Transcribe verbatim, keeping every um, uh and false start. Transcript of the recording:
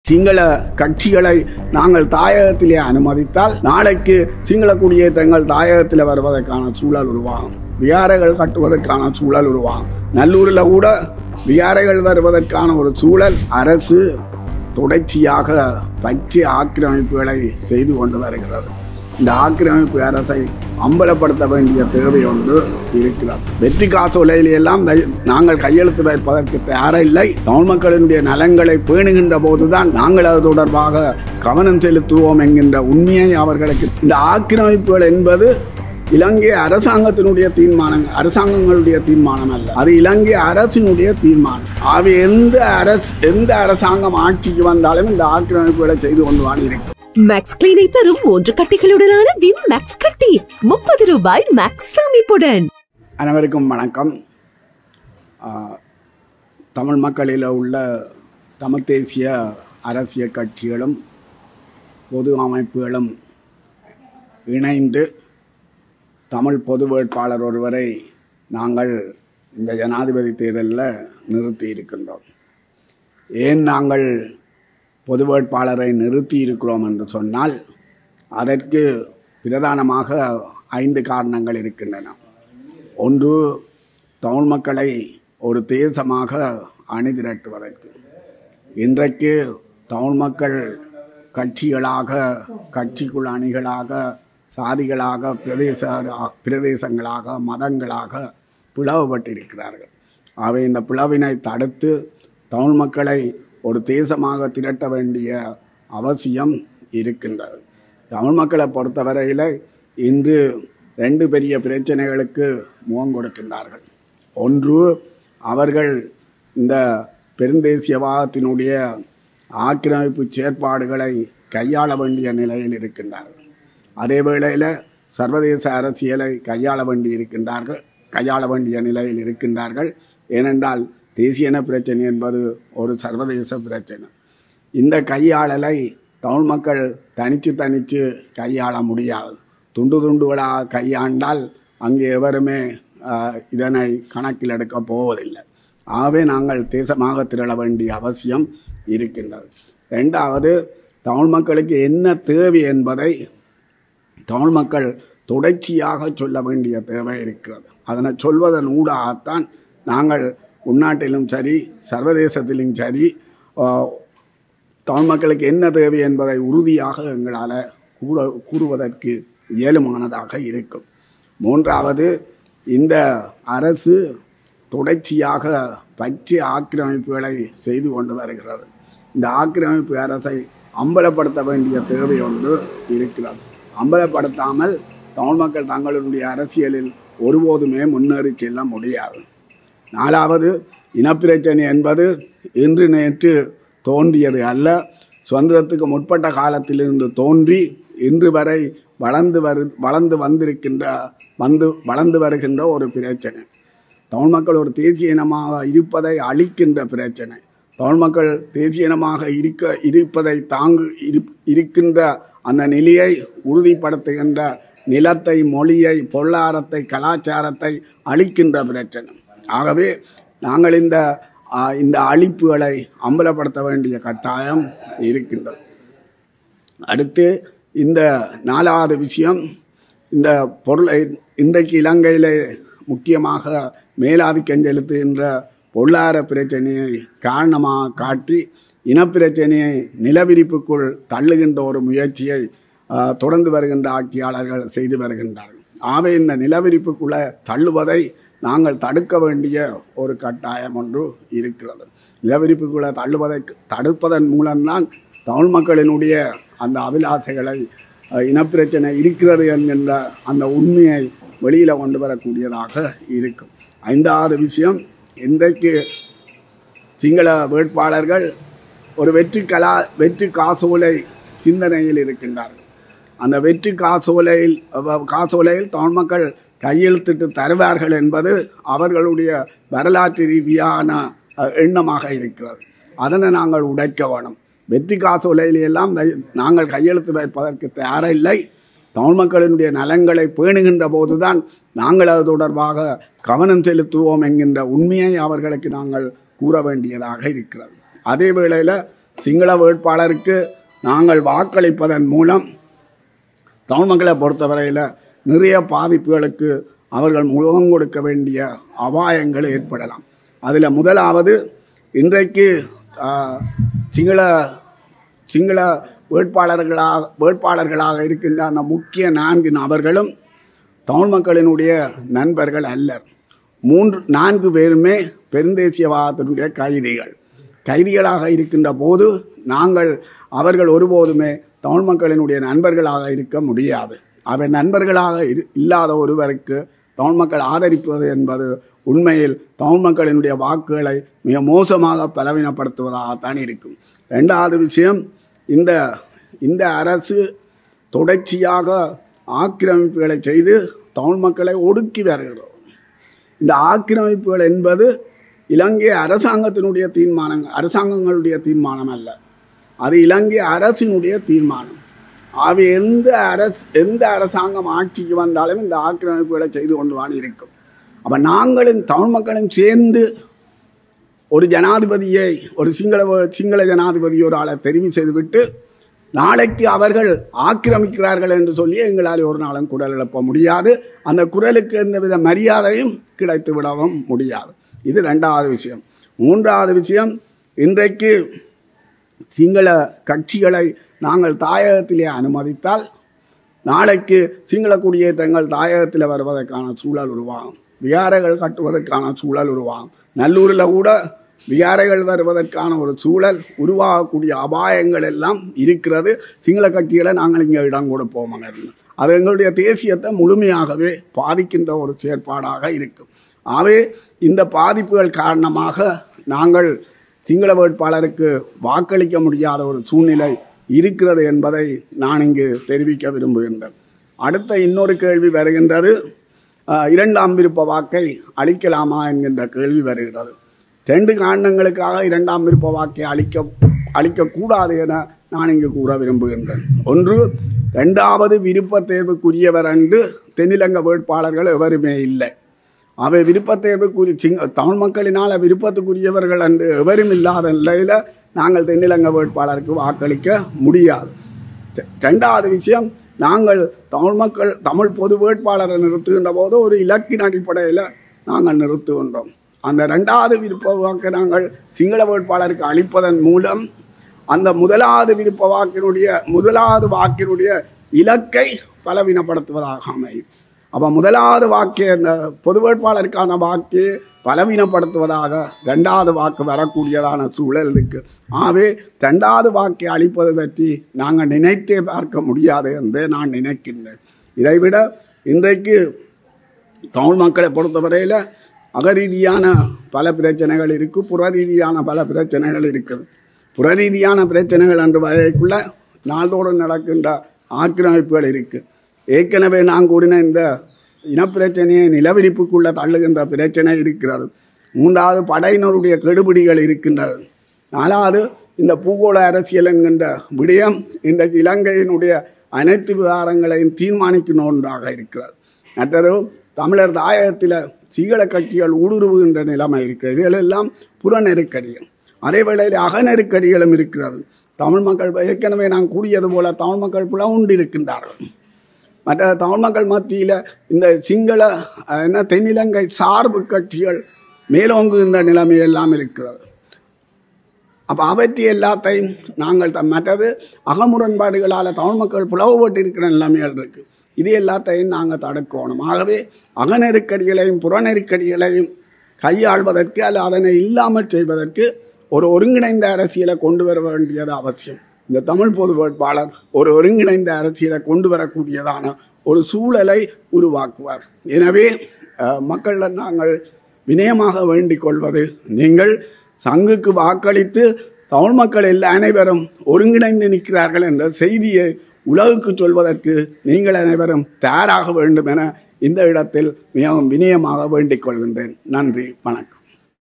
சிங்கள கட்சிகளை நாங்கள் தாயகத்திலே அனுமதித்தால் நாளைக்கு சிங்கள குடியேற்றங்கள் தாயகத்தில் வருவதற்கான சூழல் உருவாகும். விகாரைகள் கட்டுவதற்கான சூழல் உருவாகும். நல்லூரில் கூட விகாரைகள் வருவதற்கான ஒரு சூழல் அரசு தொடர்ச்சியாக பச்சை ஆக்கிரமிப்புகளை செய்து கொண்டு வருகிறது. இந்த ஆக்கிரமிப்பு அரசை அம்பலப்படுத்த வேண்டிய தேவை ஒன்று இருக்கிறது. வெற்றி காசோலையிலெல்லாம் நாங்கள் கையெழுத்து வைப்பதற்கு தயாரில்லை. தமிழ் மக்களினுடைய நலன்களை பேணுகின்ற போதுதான் நாங்கள் அது தொடர்பாக கவனம் செலுத்துவோம் என்கின்ற உண்மையை அவர்களுக்கு இந்த ஆக்கிரமிப்புகள் என்பது இலங்கை அரசாங்கத்தினுடைய தீர்மானம் அரசாங்கங்களுடைய தீர்மானம் அல்ல, அது இலங்கை அரசினுடைய தீர்மானம். அவை எந்த அரசு எந்த அரசாங்கம் ஆட்சிக்கு வந்தாலும் இந்த ஆக்கிரமிப்புகளை செய்து கொண்டு வாங்க இருக்கும். மேக்ஸ் கிளீனை தரும் மூன்று கட்டிகளுடனான விம் மேக்ஸ் கட்டி முப்பது ரூபாய் மேக்ஸ் அமைப்புடன். அனைவருக்கும் வணக்கம். தமிழ் மக்களில் உள்ள தமிழ் தேசிய அரசியல் கட்சிகளும் பொது அமைப்புகளும் இணைந்து தமிழ் பொது வேட்பாளர் ஒருவரை நாங்கள் இந்த ஜனாதிபதி தேர்தலில் நிறுத்தி இருக்கின்றோம். ஏன் நாங்கள் பொது வேட்பாளரை நிறுத்தி இருக்கிறோம் என்று சொன்னால் அதற்கு பிரதானமாக ஐந்து காரணங்கள் இருக்கின்றன. ஒன்று, தமிழ் மக்களை ஒரு தேசமாக அணிதிரட்டுவதற்கு. இன்றைக்கு தமிழ் மக்கள் கட்சிகளாக கட்சிக்குள் அணிகளாக சாதிகளாக பிரதேச பிரதேசங்களாக மதங்களாக பிளவுபட்டிருக்கிறார்கள். அவை இந்த பிளவினை தடுத்து தமிழ் மக்களை ஒரு தேசமாக திரட்ட வேண்டிய அவசியம் இருக்கின்றது. தமிழ் மக்களை பொறுத்தவரையில் இன்று ரெண்டு பெரிய பிரச்சனைகளுக்கு முகம் கொடுக்கின்றார்கள். ஒன்று, அவர்கள் இந்த பெருந்தேசியவாதத்தினுடைய ஆக்கிரமிப்பு செயற்பாடுகளை கையாள வேண்டிய நிலையில் இருக்கின்றார்கள். அதே வேளையில் சர்வதேச அரசியலை கையாள வேண்டி இருக்கின்றார்கள் கையாள வேண்டிய நிலையில் இருக்கின்றார்கள். ஏனென்றால் தேசியன பிரச்சனை என்பது ஒரு சர்வதேச பிரச்சனை. இந்த கையாளலை தமிழ் மக்கள் தனித்து தனித்து கையாள முடியாது. துண்டு துண்டுகளாக கையாண்டால் அங்கே எவருமே இதனை கணக்கில் எடுக்கப் போவதில்லை. ஆகவே நாங்கள் தேசமாக திரள வேண்டிய அவசியம் இருக்கின்றது. ரெண்டாவது, தமிழ் மக்களுக்கு என்ன தேவை என்பதை தமிழ் மக்கள் தொடர்ச்சியாக சொல்ல வேண்டிய தேவை இருக்கிறது. அதனை சொல்வதன் ஊடாகத்தான் நாங்கள் உள்நாட்டிலும் சரி சர்வதேசத்திலும் சரி தமிழ் மக்களுக்கு என்ன தேவை என்பதை உறுதியாக எங்களால் கூற கூறுவதற்கு இயலுமானதாக இருக்கும். மூன்றாவது, இந்த அரசு தொடர்ச்சியாக பச்சை ஆக்கிரமிப்புகளை செய்து கொண்டு வருகிறது. இந்த ஆக்கிரமிப்பு அரசை அம்பலப்படுத்த வேண்டிய தேவை ஒன்று இருக்கிறது. அம்பலப்படுத்தாமல் தமிழ் மக்கள் தங்களுடைய அரசியலில் ஒருபோதுமே முன்னேறி செல்ல முடியாது. நாலாவது, இனப்பிரச்சனை என்பது இன்று நேற்று தோன்றியது அல்ல. சுதந்திரத்துக்கு முற்பட்ட காலத்திலிருந்து தோன்றி இன்று வரை வளர்ந்து வரு வளர்ந்து வந்திருக்கின்ற வந்து வளர்ந்து வருகின்ற ஒரு பிரச்சனை. தமிழ் மக்கள் ஒரு தேசிய இனமாக இருப்பதை அழிக்கின்ற பிரச்சனை. தமிழ் மக்கள் தேசிய இனமாக இருக்க இருப்பதை தாங்கு இரு இருக்கின்ற அந்த நிலையை உறுதிப்படுத்துகின்ற நிலத்தை, மொழியை, பொருளாதாரத்தை, கலாச்சாரத்தை அழிக்கின்ற பிரச்சனை. ஆகவே நாங்கள் இந்த இந்த அழிப்புகளை அம்பலப்படுத்த வேண்டிய கட்டாயம் இருக்கின்றது. அடுத்து, இந்த நாலாவது விஷயம், இந்த பொருளை இன்றைக்கு இலங்கையில் முக்கியமாக மேலாதிக்கம் செலுத்துகின்ற பொருளாதார பிரச்சனையை காரணமாக காட்டி இனப்பிரச்சனையை நிலவிரிப்புக்குள் தள்ளுகின்ற ஒரு முயற்சியை தொடர்ந்து வருகின்ற ஆட்சியாளர்கள் செய்து வருகின்றார்கள். ஆகவே இந்த நிலவிரிப்புக்குள்ளே தள்ளுவதை நாங்கள் தடுக்க வேண்டிய ஒரு கட்டாயம் ஒன்று இருக்கிறது. நிலவிரிப்புக்குள்ளே தள்ளுவதை தடுப்பதன் மூலம்தான் தமிழ் மக்களினுடைய அந்த அபிலாசைகளை இனப்பிரச்சனை இருக்கிறது என்கின்ற அந்த உண்மையை வெளியில் கொண்டு வரக்கூடியதாக இருக்கும். ஐந்தாவது விஷயம், இன்றைக்கு சிங்கள வேட்பாளர்கள் ஒரு வெற்றி கலா வெற்றி காசோலை சிந்தனையில் இருக்கின்றார்கள். அந்த வெற்றி காசோலையில் காசோலையில் தமிழ் மக்கள் கையெழுத்திட்டு தருவார்கள் என்பது அவர்களுடைய வரலாற்று ரீதியான எண்ணமாக இருக்கிறது. அதனை நாங்கள் உடைக்க வேணும். வெற்றி காசோலையிலெல்லாம் நாங்கள் கையெழுத்து வைப்பதற்கு தயாரில்லை. தமிழ் மக்களினுடைய நலன்களை பேணுகின்ற போதுதான் நாங்கள் அது தொடர்பாக கவனம் செலுத்துவோம் என்கின்ற உண்மையை அவர்களுக்கு நாங்கள் கூற வேண்டியதாக இருக்கிறது. அதே வேளையில் சிங்கள வேட்பாளருக்கு நாங்கள் வாக்களிப்பதன் மூலம் தமிழ் மக்களை பொறுத்தவரையில் நிறைய பாதிப்புகளுக்கு அவர்கள் முகம் கொடுக்க வேண்டிய அபாயங்கள் ஏற்படலாம். அதில் முதலாவது, இன்றைக்கு சிங்கள சிங்கள வேட்பாளர்களாக வேட்பாளர்களாக இருக்கின்ற அந்த முக்கிய நான்கு நபர்களும் தமிழ் மக்களினுடைய நண்பர்கள் அல்லர். மூன்று நான்கு பேருமே பெருந்தேசியவாதத்தினுடைய கைதிகள் கைதிகளாக இருக்கின்ற போது நாங்கள் அவர்கள் ஒருபோதுமே தமிழ் மக்களினுடைய நண்பர்களாக இருக்க முடியாது. அவர் நண்பர்களாக இல்லாத ஒருவருக்கு தமிழ் மக்கள் ஆதரிப்பது என்பது உண்மையில் தமிழ் மக்களினுடைய வாக்குகளை மிக மோசமாக பலவீனப்படுத்துவதாகத்தான் இருக்கும். ரெண்டாவது விஷயம், இந்த இந்த அரசு தொடர்ச்சியாக ஆக்கிரமிப்புகளை செய்து தமிழ் மக்களை ஒடுக்கி வருகிறது. இந்த ஆக்கிரமிப்புகள் என்பது இலங்கை அரசாங்கத்தினுடைய தீர்மானங்கள் அரசாங்கங்களுடைய தீர்மானம் அல்ல, அது இலங்கை அரசினுடைய தீர்மானம். அவை எந்த அரசு எந்த அரசாங்கம் ஆட்சிக்கு வந்தாலும் இந்த ஆக்கிரமிப்புகளை செய்து கொண்டு தான் இருக்கும். அப்போ நாங்களும் தமிழ் மக்களும் சேர்ந்து ஒரு ஜனாதிபதியை ஒரு சிங்கள சிங்கள ஜனாதிபதி ஒரு ஆளை தெரிவு செய்துவிட்டு நாளைக்கு அவர்கள் ஆக்கிரமிக்கிறார்கள் என்று சொல்லி எங்களால் ஒரு நாளும் குரல் எழுப்ப முடியாது. அந்த குரலுக்கு எந்தவித மரியாதையும் கிடைத்து விடவும் முடியாது. இது ரெண்டாவது விஷயம். மூன்றாவது விஷயம், இன்றைக்கு சிங்கள கட்சிகளை நாங்கள் தாயகத்திலே அனுமதித்தால் நாளைக்கு சிங்கள குடியேற்றங்கள் தாயகத்தில் வருவதற்கான சூழல் உருவாகும். விகாரைகள் கட்டுவதற்கான சூழல் உருவாகும். நல்லூரில் கூட விகாரைகள் வருவதற்கான ஒரு சூழல் உருவாகக்கூடிய அபாயங்கள் எல்லாம் இருக்கிறது. சிங்கள கட்சிகளை நாங்கள் இங்கே இடம் கொடுப்போம். அது எங்களுடைய தேசியத்தை முழுமையாகவே பாதிக்கின்ற ஒரு செயற்பாடாக இருக்கும். ஆகவே இந்த பாதிப்புகள் காரணமாக நாங்கள் சிங்கள வேட்பாளருக்கு வாக்களிக்க முடியாத ஒரு சூழ்நிலை இருக்கிறது என்பதை நான் இங்கு தெரிவிக்க விரும்புகின்றேன். அடுத்த இன்னொரு கேள்வி வருகின்றது, இரண்டாம் விருப்ப வாக்கை அளிக்கலாமா என்கின்ற கேள்வி வருகிறது. ரெண்டு காரணங்களுக்காக இரண்டாம் விருப்ப வாக்கை அளிக்க அளிக்கக்கூடாது என நான் இங்கு கூற விரும்புகின்றேன். ஒன்று, ரெண்டாவது விருப்ப தேர்வுக்குரியவர் என்று தென்னிலங்க வேட்பாளர்கள் எவருமே இல்லை. அவை விருப்ப தேர்வுக்குரிய சிங் தமிழ் மக்களினால் விருப்பத்துக்குரியவர்கள் என்று எவரும் இல்லாத நிலையில் நாங்கள் தென்னிலங்க வேட்பாளருக்கு வாக்களிக்க முடியாது. ரெண்டாவது விஷயம், நாங்கள் தமிழ் மக்கள் தமிழ் பொது வேட்பாளரை நிறுத்துகின்ற போது ஒரு இலக்கின் அடிப்படையில் நாங்கள் நிறுத்துகின்றோம். அந்த ரெண்டாவது விருப்ப வாக்கை நாங்கள் சிங்கள வேட்பாளருக்கு அளிப்பதன் மூலம் அந்த முதலாவது விருப்ப வாக்கினுடைய முதலாவது வாக்கினுடைய இலக்கை பலவீனப்படுத்துவதாக அமையும். அப்போ முதலாவது வாக்கை அந்த பொது வேட்பாளருக்கான வாக்கு பலவீனப்படுத்துவதாக ரெண்டாவது வாக்கு வரக்கூடியதான சூழல் இருக்குது. ஆகவே ரெண்டாவது வாக்கை அளிப்பது பற்றி நாங்கள் நினைத்தே பார்க்க முடியாது என்றே நான் நினைக்கின்றேன். இதைவிட இன்றைக்கு தமிழ் மக்களை பொறுத்தவரையில் அகரீதியான பல பிரச்சனைகள் இருக்குது, புற ரீதியான பல பிரச்சனைகள் இருக்குது. புற ரீதியான பிரச்சனைகள் என்ற வகைக்குள்ள நாள்தோறும் நடக்கின்ற ஆக்கிரமிப்புகள் இருக்குது. ஏற்கனவே நான் கூறின இந்த இனப்பிரச்சனையை நிலவிரிப்புக்குள்ள தள்ளுகின்ற பிரச்சனை இருக்கிறது. மூன்றாவது, படையினருடைய கெடுபிடிகள் இருக்கின்றது. நாலாவது, இந்த பூகோள அரசியல் என்கின்ற விடயம் இன்றைக்கு இலங்கையினுடைய அனைத்து விவகாரங்களையும் தீர்மானிக்கும் ஒன்றாக இருக்கிறது. மற்றது, தமிழர் தாயகத்தில் சிங்கள கட்சிகள் ஊடுருவுகின்ற நிலைமை இருக்கிறது. இதிலெல்லாம் புற நெருக்கடிகள், அதே வேளையில் அக நெருக்கடிகளும் இருக்கிறது. தமிழ் மக்கள் ஏற்கனவே நான் கூறியது போல தமிழ் மக்கள் புலவுண்டு இருக்கின்றார்கள். மற்ற தமிழ் மக்கள் மத்தியில் இந்த சிங்கள என்ன தென்னிலங்கை சார்பு கட்சிகள் மேலோங்குகின்ற நிலைமையெல்லாம் இருக்கிறது. அப்போ அவற்றை எல்லாத்தையும் நாங்கள் த மற்றது அகமுரண்பாடுகளால் தமிழ் மக்கள் புலவுபட்டு இருக்கிற நிலைமைகள் இருக்குது. இது எல்லாத்தையும் நாங்கள் தடுக்கணும். ஆகவே அக நெருக்கடிகளையும் புற நெருக்கடிகளையும் கையாள்வதற்கு அல்ல அதனை இல்லாமல் செய்வதற்கு ஒரு ஒருங்கிணைந்த அரசியலை கொண்டு வர வேண்டியது அவசியம். இந்த தமிழ் பொது வேட்பாளர் ஒரு ஒருங்கிணைந்த அரசியலை கொண்டு வரக்கூடியதான ஒரு சூழலை உருவாக்குவார். எனவே மக்களிடம் நாங்கள் வினயமாக வேண்டிக் கொள்வது, நீங்கள் சங்குக்கு வாக்களித்து தமிழ் மக்கள் எல்லா அனைவரும் ஒருங்கிணைந்து நிற்கிறார்கள் என்ற செய்தியை உலகுக்கு சொல்வதற்கு நீங்கள் அனைவரும் தயாராக வேண்டும் என இந்த இடத்தில் மிகவும் வினயமாக வேண்டிக் கொள்கின்றேன். நன்றி, வணக்கம்.